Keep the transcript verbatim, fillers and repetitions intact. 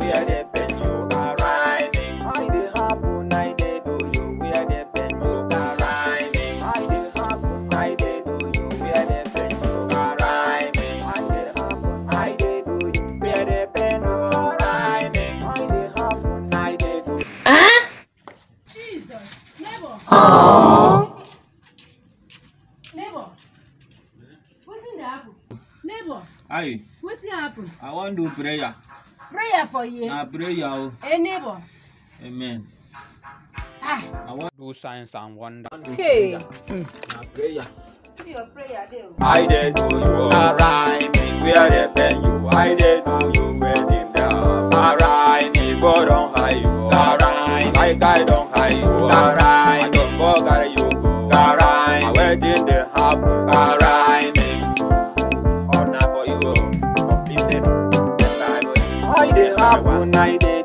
where they pen you are rhyming. I dey happen, I dey do you, where they pen you are rhyming. I dey happen, I dey do you, where they pen you are rhyming. I dey happen, I dey do you, where they pen you are rhyming. I dey happen, I dey do you. Ah? Jesus, neighbor. Oh. Neighbor. What did happen? Neighbor. Aye. What did happen? I want to do prayer. Prayer for you. Na prayer. Hey, neighbor. Amen. Ah. I want to do signs and wonders. Hey. Na prayer. Your prayer, dear. I dey do you a rhyming, where they pen you. I dey do you where them down. A rhyming, go don't hide you. A rhyming, my guy don't hide you. A rhyming, I don't go carry you go. A rhyming, where did they happen? A rhyming, all not for you. Please say, I dey happen, I dey.